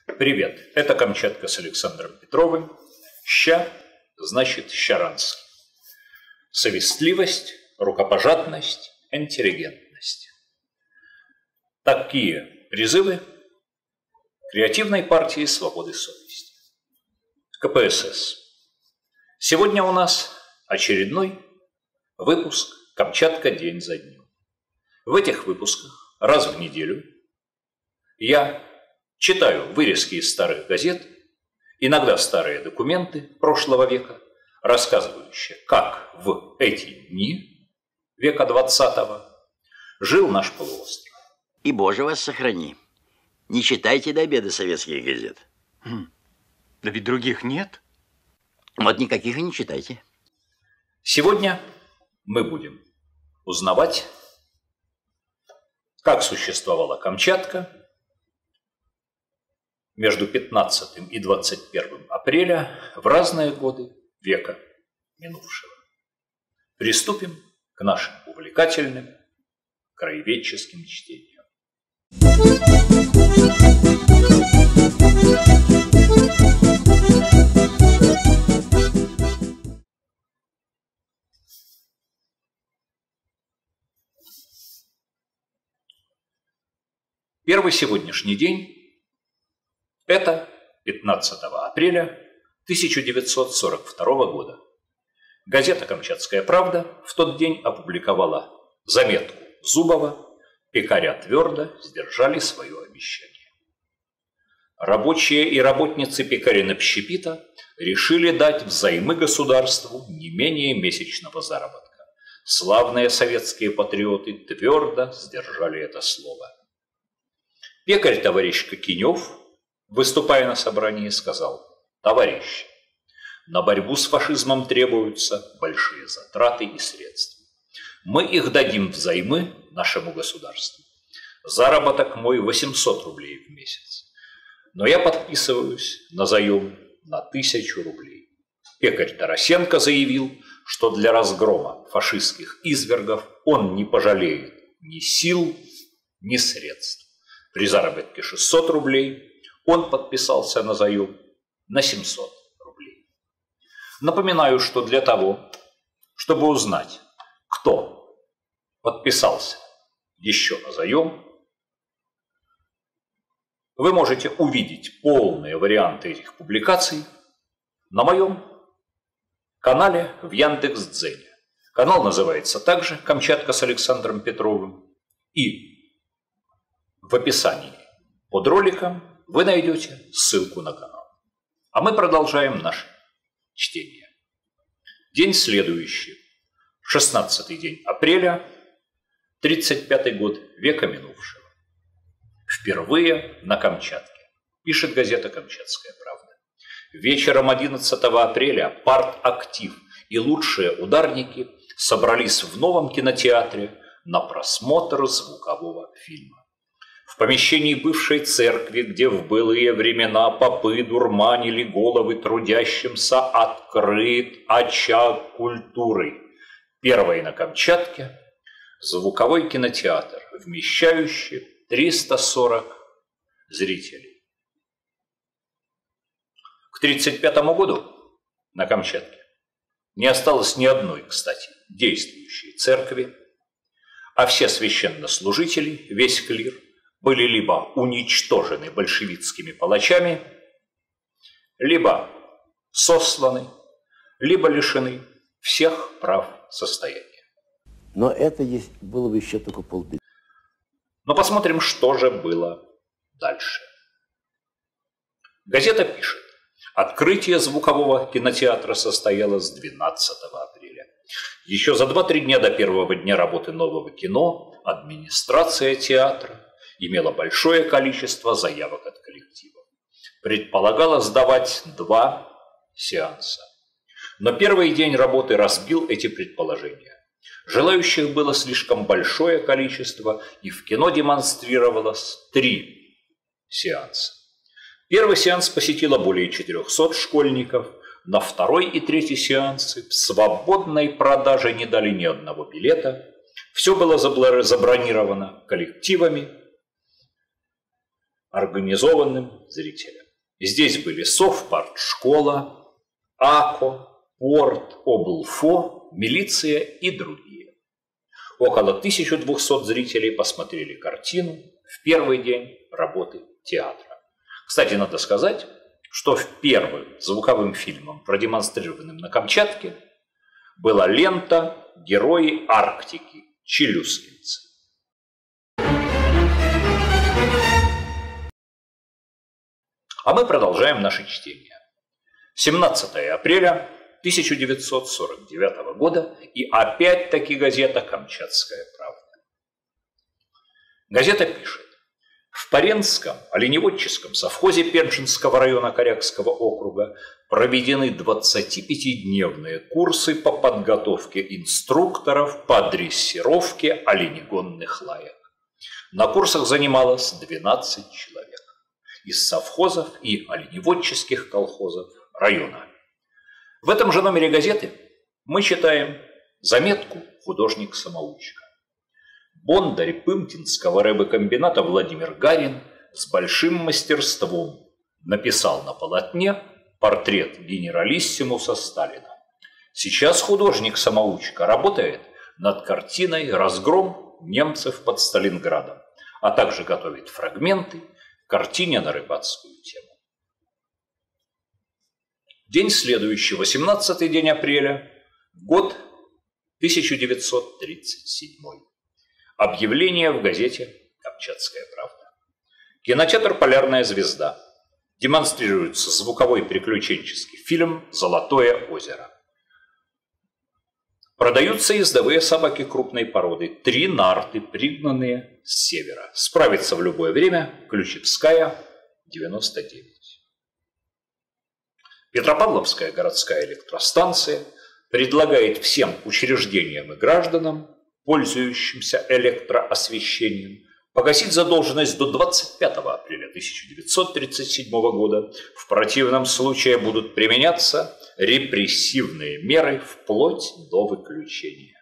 Привет, это Камчатка с Александром Петровым. Ща значит щаранский. Совестливость, рукопожатность, интеллигентность. Такие призывы креативной партии свободы совести. КПСС. Сегодня у нас очередной выпуск «Камчатка день за днем». В этих выпусках раз в неделю я читаю вырезки из старых газет, иногда старые документы прошлого века, рассказывающие, как в эти дни века 20-го жил наш полуостров. И, Боже, вас сохрани. Не читайте до обеда советских газет. Да ведь других нет. Вот никаких и не читайте. Сегодня мы будем узнавать, как существовала Камчатка между 15 и 21 апреля в разные годы века минувшего. Приступим к нашим увлекательным краеведческим чтениям. Первый сегодняшний день – это 15 апреля 1942 года. Газета «Камчатская правда» в тот день опубликовала заметку Зубова: «Пекаря твердо сдержали свое обещание». Рабочие и работницы пекарен общепита решили дать взаймы государству не менее месячного заработка. Славные советские патриоты твердо сдержали это слово. Пекарь товарищ Кокенев, выступая на собрании, сказал: «Товарищи, на борьбу с фашизмом требуются большие затраты и средства. Мы их дадим взаймы нашему государству. Заработок мой 800 рублей в месяц. Но я подписываюсь на заем на 1000 рублей». Пекарь Тарасенко заявил, что для разгрома фашистских извергов он не пожалеет ни сил, ни средств. При заработке 600 рублей он подписался на заем на 700 рублей. Напоминаю, что для того, чтобы узнать, кто подписался еще на заем, вы можете увидеть полные варианты этих публикаций на моем канале в Яндекс.Дзене. Канал называется также «Камчатка с Александром Петровым». И в описании под роликом вы найдете ссылку на канал. А мы продолжаем наше чтение. День следующий. 16-й день апреля, 35-й год века минувшего. Впервые на Камчатке, пишет газета «Камчатская правда». Вечером 11 апреля партактив и лучшие ударники собрались в новом кинотеатре на просмотр звукового фильма. В помещении бывшей церкви, где в былые времена попы дурманили головы трудящимся, открыт очаг культуры. Первый на Камчатке звуковой кинотеатр, вмещающий 340 зрителей. К 1935 году на Камчатке не осталось ни одной, кстати, действующей церкви, а все священнослужители, весь клир, были либо уничтожены большевистскими палачами, либо сосланы, либо лишены всех прав состояния. Но это было бы еще только полбеды. Но посмотрим, что же было дальше. Газета пишет: открытие звукового кинотеатра состоялось 12 апреля. Еще за 2-3 дня до первого дня работы нового кино администрация театра имела большое количество заявок от коллективов. Предполагалось сдавать 2 сеанса. Но первый день работы разбил эти предположения. Желающих было слишком большое количество, и в кино демонстрировалось 3 сеанса. Первый сеанс посетило более 400 школьников, на второй и третий сеансы в свободной продаже не дали ни одного билета. Все было забронировано коллективами, организованным зрителям. Здесь были Совпартшкола, АКО, Порт, облфо, милиция и другие. Около 1200 зрителей посмотрели картину в первый день работы театра. Кстати, надо сказать, что в первым звуковым фильмом, продемонстрированным на Камчатке, была лента «Герои Арктики. Челюскинцы». А мы продолжаем наше чтение. 17 апреля 1949 года и опять-таки газета «Камчатская правда». Газета пишет: в Паренском оленеводческом совхозе Пеншинского района Корякского округа проведены 25-дневные курсы по подготовке инструкторов по дрессировке оленегонных лаек. На курсах занималось 12 человек из совхозов и оленеводческих колхозов района. В этом же номере газеты мы читаем заметку «Художник-самоучка». Бондарь Пымкинского рыбокомбината Владимир Гарин с большим мастерством написал на полотне портрет генералиссимуса Сталина. Сейчас художник-самоучка работает над картиной «Разгром немцев под Сталинградом», а также готовит фрагменты к картине на рыбацкую тему. День следующий, 18-й день апреля, год 1937. Объявление в газете «Камчатская правда». Кинотеатр «Полярная звезда». Демонстрируется звуковой приключенческий фильм «Золотое озеро». Продаются ездовые собаки крупной породы. 3 нарты, пригнанные с севера. Справится в любое время. Ключевская, 99. Петропавловская городская электростанция предлагает всем учреждениям и гражданам, пользующимся электроосвещением, погасить задолженность до 25 апреля 1937 года. В противном случае будут применяться репрессивные меры вплоть до выключения.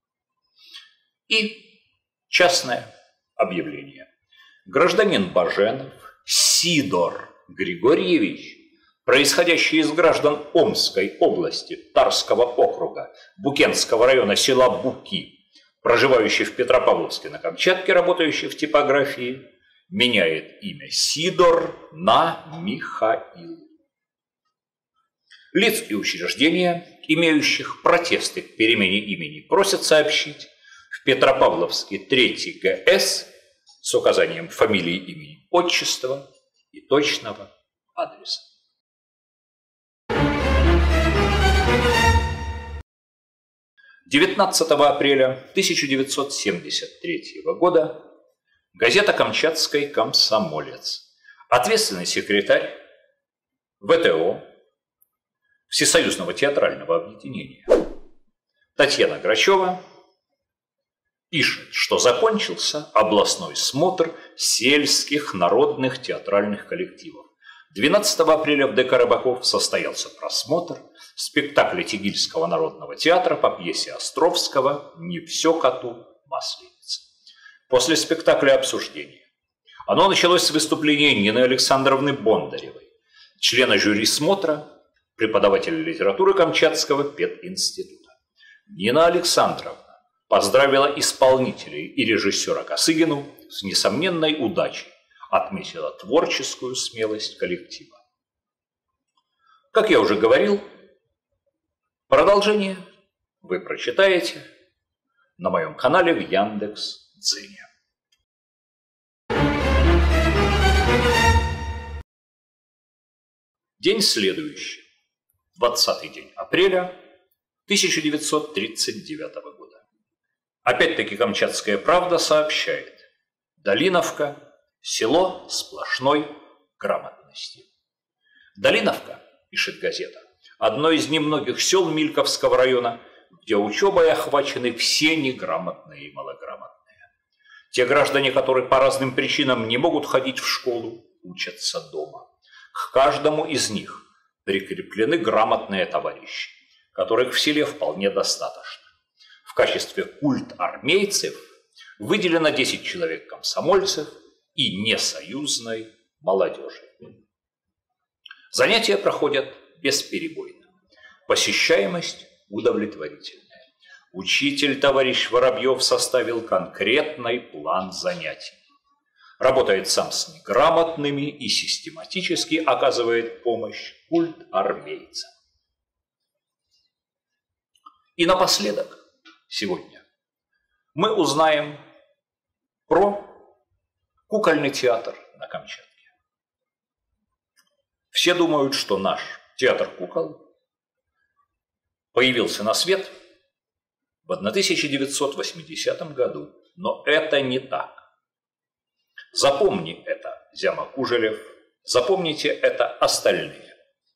И частное объявление. Гражданин Баженов Сидор Григорьевич, происходящий из граждан Омской области, Тарского округа, Букенского района села Буки, проживающий в Петропавловске на Камчатке, работающий в типографии, меняет имя Сидор на Михаил. Лиц и учреждения, имеющих протесты к перемене имени, просят сообщить в Петропавловске 3 ГС с указанием фамилии, имени, отчества и точного адреса. — 19 апреля 1973 года газета «Камчатский комсомолец». Ответственный секретарь ВТО Всесоюзного театрального объединения Татьяна Грачева пишет, что закончился областной смотр сельских народных театральных коллективов. 12 апреля в ДК «Рыбаков» состоялся просмотр спектакля Тегильского народного театра по пьесе Островского «Не все коту масленица». После спектакля обсуждение. Оно началось с выступления Нины Александровны Бондаревой, члена жюри смотра, преподавателя литературы Камчатского пединститута. Нина Александровна поздравила исполнителей и режиссера Косыгину с несомненной удачей, отметила творческую смелость коллектива. Как я уже говорил, продолжение вы прочитаете на моем канале в Яндекс.Дзене. День следующий, 20-й день апреля 1939 года. Опять-таки «Камчатская правда» сообщает: Долиновка – село сплошной грамотности. Долиновка, пишет газета, одно из немногих сел Мильковского района, где учебой охвачены все неграмотные и малограмотные. Те граждане, которые по разным причинам не могут ходить в школу, учатся дома. К каждому из них прикреплены грамотные товарищи, которых в селе вполне достаточно. В качестве культ-армейцев выделено 10 человек комсомольцев и несоюзной молодежи. Занятия проходят бесперебойно. Посещаемость удовлетворительная. Учитель товарищ Воробьев составил конкретный план занятий. Работает сам с неграмотными и систематически оказывает помощь культармейцам. И напоследок сегодня мы узнаем про кукольный театр на Камчатке. Все думают, что наш театр кукол появился на свет в 1980 году, но это не так. Запомни это, Зяма Кужелев, запомните это остальные.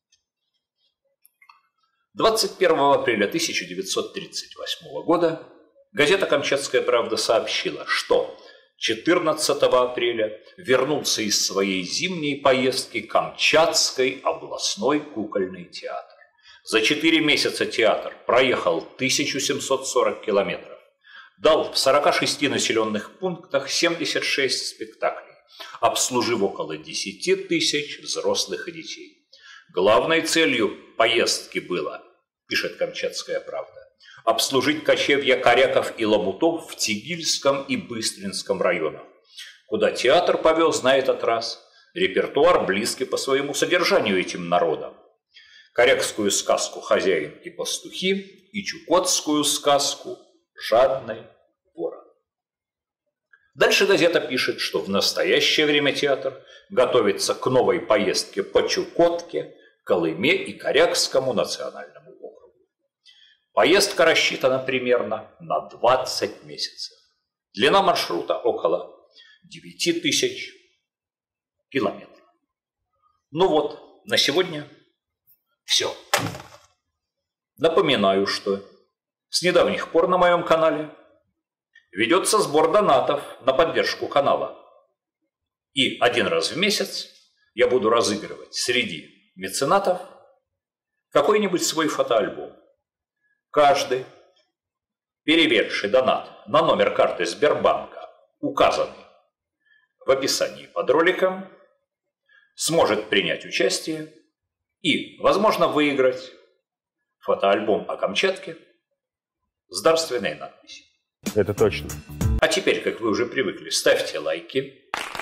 21 апреля 1938 года газета «Камчатская правда» сообщила, что 14 апреля вернулся из своей зимней поездки Камчатский областной кукольный театр. За 4 месяца театр проехал 1740 километров, дал в 46 населенных пунктах 76 спектаклей, обслужив около 10 тысяч взрослых и детей. Главной целью поездки было, пишет «Камчатская правда», обслужить кочевья коряков и ломутов в Тигильском и Быстринском районах, куда театр повез на этот раз репертуар, близкий по своему содержанию этим народам. Корякскую сказку «Хозяин и пастухи» и чукотскую сказку «Жадный ворон». Дальше газета пишет, что в настоящее время театр готовится к новой поездке по Чукотке, Колыме и Корякскому национальному округу. Поездка рассчитана примерно на 20 месяцев. Длина маршрута около 9000 километров. Ну вот, на сегодня все. Напоминаю, что с недавних пор на моем канале ведется сбор донатов на поддержку канала. И один раз в месяц я буду разыгрывать среди меценатов какой-нибудь свой фотоальбом. Каждый, переведший донат на номер карты Сбербанка, указанный в описании под роликом, сможет принять участие и, возможно, выиграть фотоальбом о Камчатке с дарственной надписью. Это точно. А теперь, как вы уже привыкли, ставьте лайки.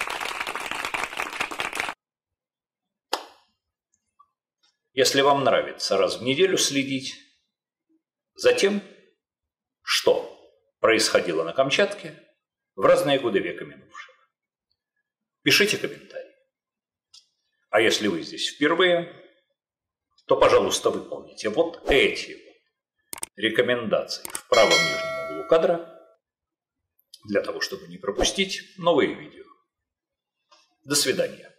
Если вам нравится раз в неделю следить за тем, что происходило на Камчатке в разные годы века минувшего, пишите комментарии. А если вы здесь впервые, то, пожалуйста, выполните вот эти рекомендации в правом нижнем углу кадра для того, чтобы не пропустить новые видео. До свидания.